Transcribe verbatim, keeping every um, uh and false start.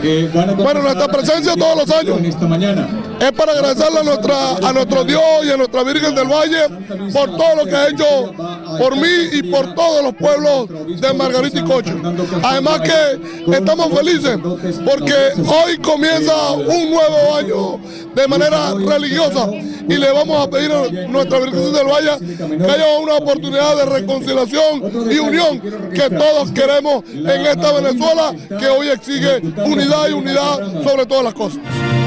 Bueno, nuestra presencia todos los años es para agradecerle a, nuestra, a nuestro Dios y a nuestra Virgen del Valle por todo lo que ha hecho por mí y por todos los pueblos de Margarita y Cocho. Además que estamos felices porque hoy comienza un nuevo año de manera religiosa y le vamos a pedir a nuestra Virgen del Valle que haya una oportunidad de reconciliación y unión que todos queremos en esta Venezuela que hoy exige unidad y unidad sobre todas las cosas.